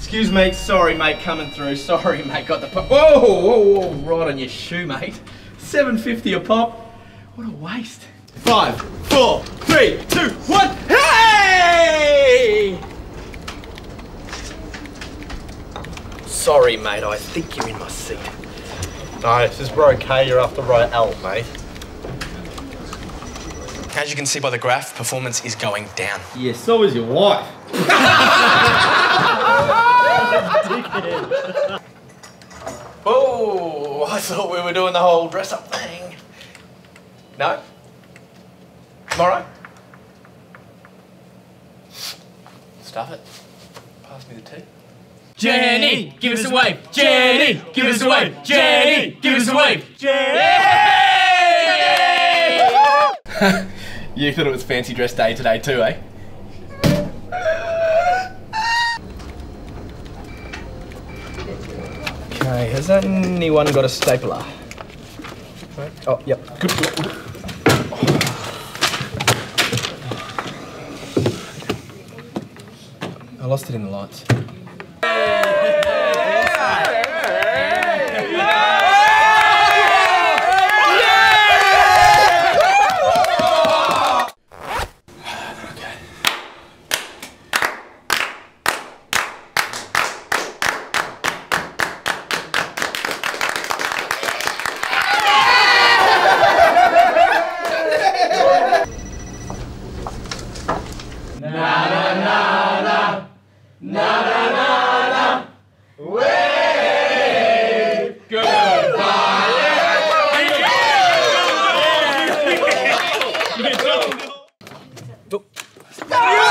Excuse me, sorry mate, coming through. Sorry mate, got the pop. Whoa, whoa, whoa, right on your shoe mate. $7.50 a pop. What a waste. 5, 4, 3, 2, 1. Hey! Sorry mate, I think you're in my seat. No, this is row K, you're after row L, mate. As you can see by the graph, performance is going down. Yeah, so is your wife. Oh, I thought we were doing the whole dress-up thing. No? Tomorrow? Stuff it. Pass me the tea. Jenny, give us a wave. Jenny, give us a wave. Jenny, give us a wave. Jenny! You thought it was fancy dress day today too, eh? Okay, has anyone got a stapler? Oh, yep. Good. I lost it in the lights. Go!